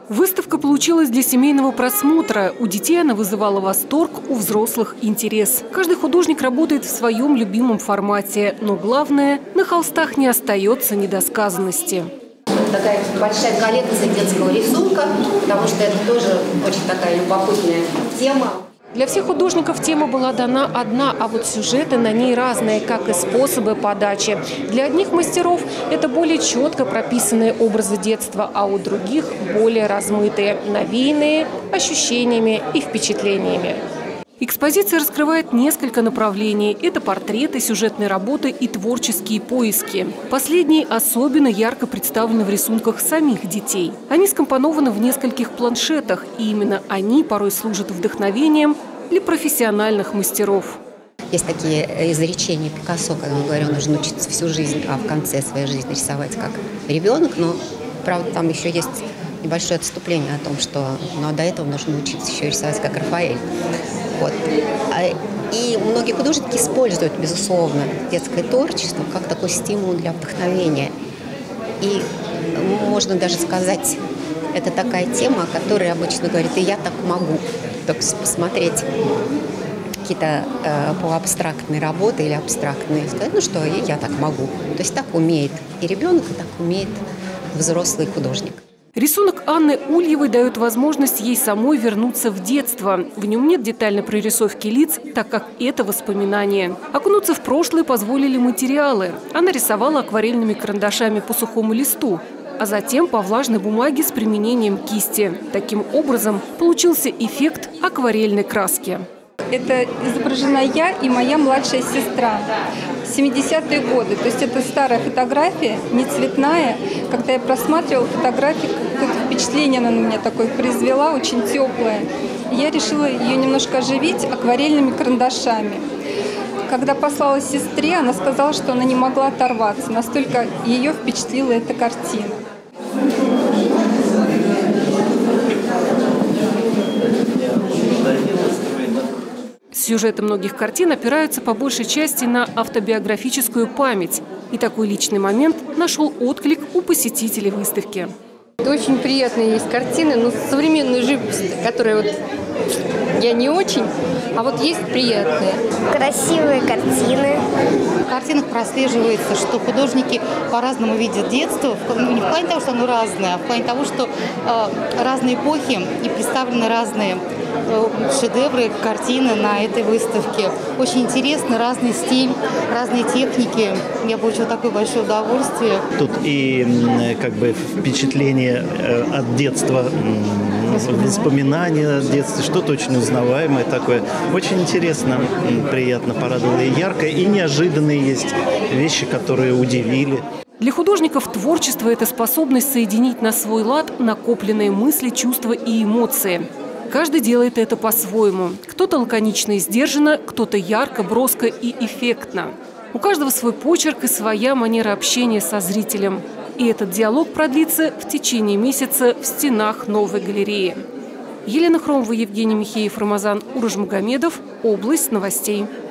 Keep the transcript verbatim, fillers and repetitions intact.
Выставка получилась для семейного просмотра. У детей она вызывала восторг, у взрослых – интерес. Каждый художник работает в своем любимом формате. Но главное – на холстах не остается недосказанности. Такая большая коллекция детского рисунка, потому что это тоже очень такая любопытная тема. Для всех художников тема была дана одна, а вот сюжеты на ней разные, как и способы подачи. Для одних мастеров это более четко прописанные образы детства, а у других более размытые, навеянные ощущениями и впечатлениями. Экспозиция раскрывает несколько направлений. Это портреты, сюжетные работы и творческие поиски. Последние особенно ярко представлены в рисунках самих детей. Они скомпонованы в нескольких планшетах, и именно они порой служат вдохновением для профессиональных мастеров. Есть такие изречения Пикассо, когда он говорил, нужно учиться всю жизнь, а в конце своей жизни рисовать как ребенок. Но, правда, там еще есть небольшое отступление о том, что ну, до этого нужно учиться еще рисовать как Рафаэль. Вот. И многие художники используют, безусловно, детское творчество как такой стимул для вдохновения. И можно даже сказать, это такая тема, о которой обычно говорят, и я так могу. То есть посмотреть какие-то э, полуабстрактные работы или абстрактные, сказать, ну что, и я так могу. То есть так умеет и ребенок, и так умеет взрослый художник. Рисунок Анны Ульевой дает возможность ей самой вернуться в детство. В нем нет детальной прорисовки лиц, так как это воспоминания. Окунуться в прошлое позволили материалы. Она рисовала акварельными карандашами по сухому листу, а затем по влажной бумаге с применением кисти. Таким образом получился эффект акварельной краски. Это изображена я и моя младшая сестра. семидесятые годы. То есть это старая фотография, не цветная. Когда я просматривала фотографию, какое-то впечатление она на меня такое произвела, очень теплое. Я решила ее немножко оживить акварельными карандашами. Когда послала сестре, она сказала, что она не могла оторваться. Настолько ее впечатлила эта картина. Сюжеты многих картин опираются по большей части на автобиографическую память. И такой личный момент нашел отклик у посетителей выставки. Это очень приятные есть картины, но современную живопись, которая вот я не очень, а вот есть приятные. Красивые картины. В картинах прослеживается, что художники по-разному видят детство, не в плане того, что оно разное, а в плане того, что э, разные эпохи и представлены разные э, шедевры, картины на этой выставке. Очень интересно, разный стиль, разные техники. Я получила такое большое удовольствие. Тут и как бы впечатление от детства, воспоминания от детства, что-то очень узнаваемое такое. Очень интересно, приятно, порадовало и ярко, и неожиданные есть вещи, которые удивили. Для художников творчество – это способность соединить на свой лад накопленные мысли, чувства и эмоции. Каждый делает это по-своему. Кто-то лаконично и сдержанно, кто-то ярко, броско и эффектно. У каждого свой почерк и своя манера общения со зрителем. И этот диалог продлится в течение месяца в стенах новой галереи. Елена Хромова, Евгений Михеев, Рамазан Уражмагомедов. Область новостей.